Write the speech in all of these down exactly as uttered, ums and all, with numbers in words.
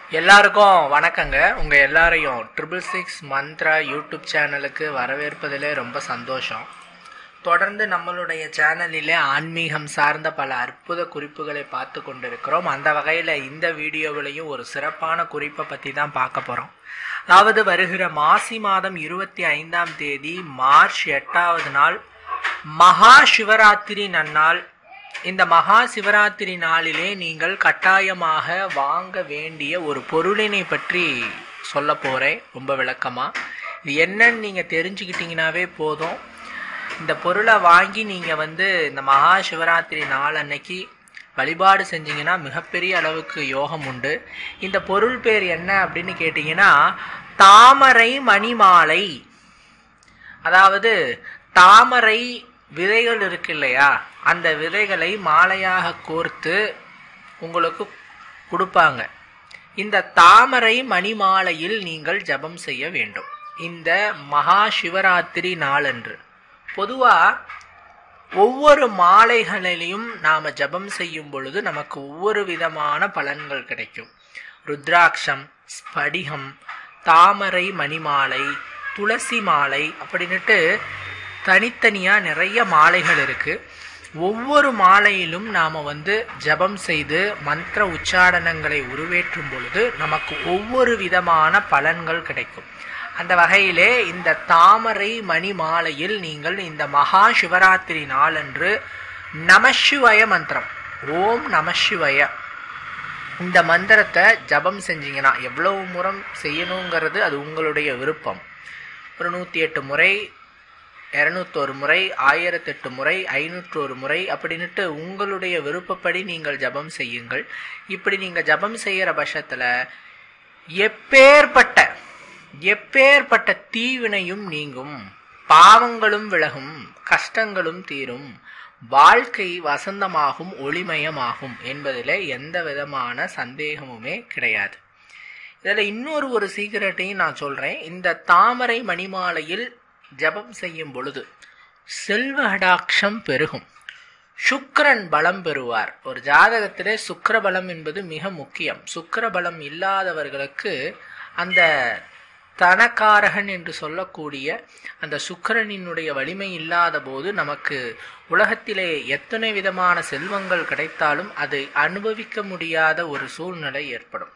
எல்லாருக்கும் வணக்கங்க. உங்க எல்லாரையும் ட்ரிபிள் சிக்ஸ் மந்த்ரா யூடியூப் சேனலுக்கு வரவேற்பதிலே ரொம்ப சந்தோஷம். தொடர்ந்து நம்மளுடைய சேனலிலே ஆன்மீகம் சார்ந்த பல அற்புத குறிப்புகளை பார்த்து கொண்டிருக்கிறோம். அந்த வகையில் இந்த வீடியோவிலையும் ஒரு சிறப்பான குறிப்பை பற்றி தான் பார்க்க போகிறோம். அதாவது வருகிற மாசி மாதம் இருபத்தி ஐந்தாம் தேதி மார்ச் எட்டாவது நாள் மகா சிவராத்திரி நன்னாள். இந்த மகா சிவராத்திரி நாளிலே நீங்கள் கட்டாயமாக வாங்க வேண்டிய ஒரு பொருளினை பற்றி சொல்ல போகிறேன் ரொம்ப விளக்கமாக. இது என்னன்னு நீங்கள் தெரிஞ்சுக்கிட்டீங்கன்னாவே போதும். இந்த பொருளை வாங்கி நீங்கள் வந்து இந்த மகா சிவராத்திரி நாள் அன்னைக்கு வழிபாடு செஞ்சீங்கன்னா மிகப்பெரிய அளவுக்கு யோகம் உண்டு. இந்த பொருள் பேர் என்ன அப்படின்னு கேட்டிங்கன்னா தாமரை மணிமாலை. அதாவது தாமரை விதைகள் இருக்கு இல்லையா, அந்த விதைகளை மாலையாக கோர்த்து உங்களுக்கு கொடுப்பாங்க. இந்த தாமரை மணிமாலையில் நீங்கள் ஜபம் செய்ய வேண்டும் இந்த மகா சிவராத்திரி நாளன்று. பொதுவாக ஒவ்வொரு மாலைகளிலையும் நாம் ஜபம் செய்யும் பொழுது நமக்கு ஒவ்வொரு விதமான பலன்கள் கிடைக்கும். ருத்ராட்சம், ஸ்படிகம், தாமரை மணிமாலை, துளசி மாலை அப்படின்னுட்டு தனித்தனியாக நிறைய மாலைகள் இருக்குது. ஒவ்வொரு மாலையிலும் நாம் வந்து ஜபம் செய்து மந்திர உச்சாரணங்களை உருவேற்றும் பொழுது நமக்கு ஒவ்வொரு விதமான பலன்கள் கிடைக்கும். அந்த வகையிலே இந்த தாமரை மணி மாலையில் நீங்கள் இந்த மகா சிவராத்திரி நாளன்று நமசிவய மந்திரம், ஓம் நமசிவய இந்த மந்திரத்தை ஜபம் செஞ்சீங்கன்னா எவ்வளவு முறம் செய்யணுங்கிறது அது உங்களுடைய விருப்பம். ஒரு நூற்றி எட்டு முறை, இரநூத்தொரு முறை, ஆயிரத்தெட்டு முறை, ஐநூற்றொரு முறை அப்படின்ட்டு உங்களுடைய விருப்பப்படி நீங்கள் ஜபம் செய்யுங்கள். இப்படி நீங்கள் ஜபம் செய்கிற பட்சத்தில் எப்பேற்பட்ட எப்பேற்பட்ட தீவினையும் நீங்கும், பாவங்களும் விலகும், கஷ்டங்களும் தீரும், வாழ்க்கை வசந்தமாகும், ஒளிமயமாகும் என்பதில் எந்த விதமான சந்தேகமுமே கிடையாது. இதில் இன்னொரு ஒரு சீக்கிரட்டையும் நான் சொல்கிறேன். இந்த தாமரை மணிமாலையில் ஜபம் செய்யும் பொழுது செல்வ கடாட்சம் பெருகும், சுக்கிரன் பலம் பெறுவார். ஒரு ஜாதகத்திலே சுக்கிர பலம் என்பது மிக முக்கியம். சுக்கிர பலம் இல்லாதவர்களுக்கு அந்த தனக்காரகன் என்று சொல்லக்கூடிய அந்த சுக்கிரனினுடைய வலிமை இல்லாத போது நமக்கு உலகத்திலே எத்தனை விதமான செல்வங்கள் கிடைத்தாலும் அதை அனுபவிக்க முடியாத ஒரு சூழ்நிலை ஏற்படும்.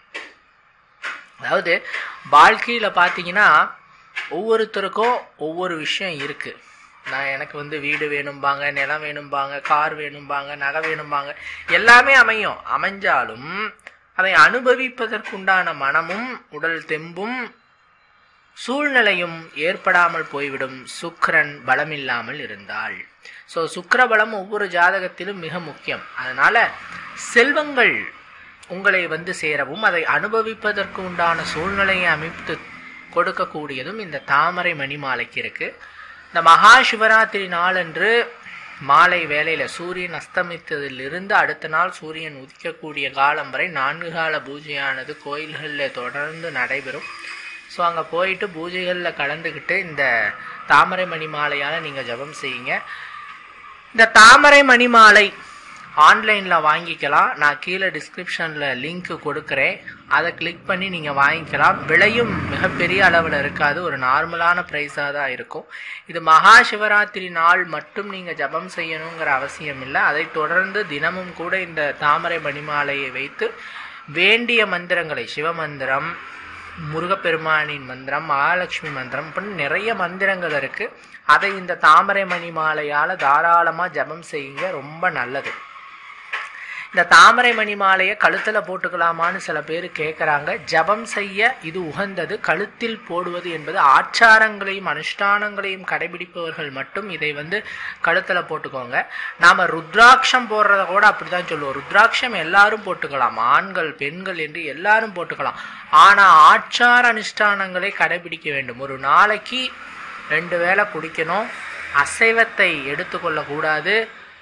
அதாவது வாழ்க்கையில் பார்த்தீங்கன்னா ஒவ்வொருத்தருக்கும் ஒவ்வொரு விஷயம் இருக்குது. நான் எனக்கு வந்து வீடு வேணும்பாங்க, நிலம் வேணும்பாங்க, கார் வேணும்பாங்க, நகை வேணும்பாங்க, எல்லாமே அமையும். அமைஞ்சாலும் அதை அனுபவிப்பதற்குண்டான மனமும் உடல் தெம்பும் சூழ்நிலையும் ஏற்படாமல் போய்விடும் சுக்கிரன் பலமில்லாமல் இருந்தால். ஸோ சுக்கிர பலம் ஒவ்வொரு ஜாதகத்திலும் மிக முக்கியம். அதனால செல்வங்கள் உங்களை வந்து சேரவும் அதை அனுபவிப்பதற்கு உண்டான சூழ்நிலையை அமைத்து கொடுக்கக்கூடியதும் இந்த தாமரை மணிமாலைக்கு இருக்கு. இந்த மகா சிவராத்திரி நாளன்று மாலை வேளையில் சூரியன் அஸ்தமித்ததிலிருந்து அடுத்த நாள் சூரியன் உதிக்கக்கூடிய காலம் வரை நான்கு கால பூஜையானது கோயில்களில் தொடர்ந்து நடைபெறும். ஸோ அங்கே போயிட்டு பூஜைகளில் கலந்துக்கிட்டு இந்த தாமரை மணிமாலையால் நீங்கள் ஜபம் செய்யுங்க. இந்த தாமரை மணிமாலை ஆன்லைனில் வாங்கிக்கலாம். நான் கீழே டிஸ்கிரிப்ஷனில் லிங்க் கொடுக்குறேன், அதை கிளிக் பண்ணி நீங்கள் வாங்கிக்கலாம். விலையும் மிகப்பெரிய அளவில் இருக்காது, ஒரு நார்மலான ப்ரைஸாக தான் இருக்கும். இது மகா சிவராத்திரி நாள் மட்டும் நீங்கள் ஜபம் செய்யணுங்கிற அவசியம் இல்லை. அதை தொடர்ந்து தினமும் கூட இந்த தாமரை மணிமாலையை வைத்து வேண்டிய மந்திரங்களை, சிவமந்திரம், முருகப்பெருமானின் மந்திரம், மகாலட்சுமி மந்திரம் அப்படின்னு நிறைய மந்திரங்கள் இருக்குது. அதை இந்த தாமரை மணிமாலையால் தாராளமாக ஜபம் செய்யுங்க, ரொம்ப நல்லது. இந்த தாமரை மணி மாலையை கழுத்தில் போட்டுக்கலாமான்னு சில பேர் கேட்குறாங்க. ஜபம் செய்ய இது உகந்தது. கழுத்தில் போடுவது என்பது ஆச்சாரங்களையும் அனுஷ்டானங்களையும் கடைபிடிப்பவர்கள் மட்டும் இதை வந்து கழுத்தில் போட்டுக்கோங்க. நாம் ருத்ராட்சம் போடுறத கூட அப்படி தான் சொல்லுவோம். ருத்ராட்சம் எல்லாரும் போட்டுக்கலாம், ஆண்கள் பெண்கள் என்று எல்லாரும் போட்டுக்கலாம். ஆனால் ஆச்சார அனுஷ்டானங்களை கடைபிடிக்க வேண்டும். ஒரு நாளைக்கு ரெண்டு வேளை குடிக்கணும், அசைவத்தை எடுத்துக்கொள்ளக்கூடாது,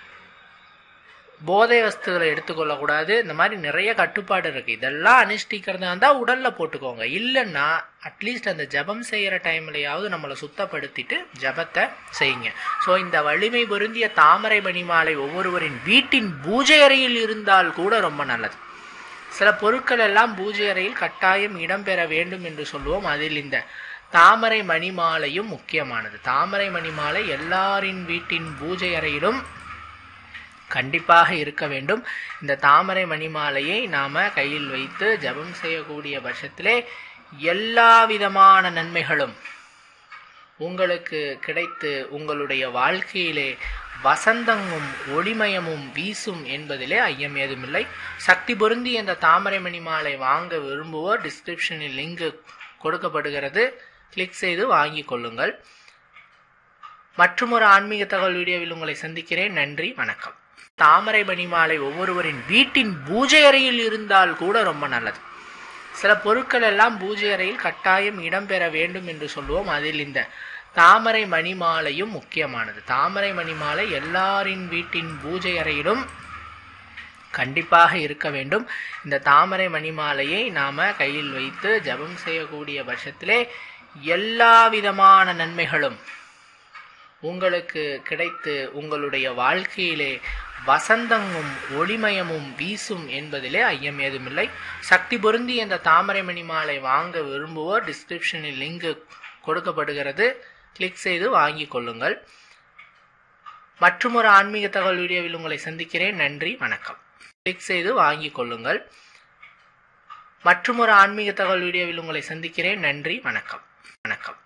போதை வஸ்துகளை எடுத்துக்கொள்ளக்கூடாது. இந்த மாதிரி நிறைய கட்டுப்பாடு இருக்குது. இதெல்லாம் அனுஷ்டிக்கிறதா இருந்தால் உடலில் போட்டுக்கோங்க. இல்லைன்னா அட்லீஸ்ட் அந்த ஜபம் செய்கிற டைம்லையாவது நம்மளை சுத்தப்படுத்திட்டு ஜபத்தை செய்யுங்க. ஸோ இந்த வலிமை பொருந்திய தாமரை மணிமாலை ஒவ்வொருவரின் வீட்டின் பூஜை அறையில் இருந்தால் கூட ரொம்ப நல்லது. சில பொருட்கள் எல்லாம் பூஜை அறையில் கட்டாயம் இடம்பெற வேண்டும் என்று சொல்லுவோம். அதில் இந்த தாமரை மணிமாலையும் முக்கியமானது. தாமரை மணிமாலை எல்லாரின் வீட்டின் பூஜை அறையிலும் கண்டிப்பாக இருக்க வேண்டும். இந்த தாமரை மணிமாலையை நாம கையில் வைத்து ஜபம் செய்யக்கூடிய பட்சத்திலே எல்லா விதமான நன்மைகளும் உங்களுக்கு கிடைத்து உங்களுடைய வாழ்க்கையிலே வசந்தமும் ஒளிமயமும் வீசும் என்பதிலே ஐயம் ஏதுமில்லை. சக்தி பொருந்தி இந்த தாமரை மணிமாலை வாங்க விரும்புவோர் டிஸ்கிரிப்ஷனில் லிங்க் கொடுக்கப்படுகிறது, கிளிக் செய்து வாங்கிக் கொள்ளுங்கள். மற்றும் ஒரு ஆன்மீக தகவல் வீடியோவில் உங்களை சந்திக்கிறேன். நன்றி, வணக்கம். தாமரை மணிமாலை ஒவ்வொருவரின் வீட்டின் பூஜை அறையில் இருந்தால் கூட ரொம்ப நல்லது. சில பொருட்கள் எல்லாம் பூஜை அறையில் கட்டாயம் இடம்பெற வேண்டும் என்று சொல்லுவோம். அதில் இந்த தாமரை மணிமாலையும் முக்கியமானது. தாமரை மணிமாலை எல்லாரின் வீட்டின் பூஜை அறையிலும் கண்டிப்பாக இருக்க வேண்டும். இந்த தாமரை மணிமாலையை நாம கையில் வைத்து ஜபம் செய்யக்கூடிய பட்சத்திலே எல்லா விதமான நன்மைகளும் உங்களுக்கு கிடைத்து உங்களுடைய வாழ்க்கையிலே வசந்தமும் ஒளிமயமும் வீசும் என்பதிலே ஐயம் ஏதுமில்லை. சக்தி பொருந்தி இந்த தாமரை மணிமாலை வாங்க விரும்புவோர் டிஸ்கிரிப்ஷனில் லிங்க் கொடுக்கப்படுகிறது, கிளிக் செய்து வாங்கிக் கொள்ளுங்கள். மற்றும் ஒரு ஆன்மீக தகவல் வீடியோவில் உங்களை சந்திக்கிறேன். நன்றி, வணக்கம். கிளிக் செய்து வாங்கிக் கொள்ளுங்கள். மற்றும் ஒரு ஆன்மீக தகவல் வீடியோவில் உங்களை சந்திக்கிறேன். நன்றி, வணக்கம். வணக்கம்.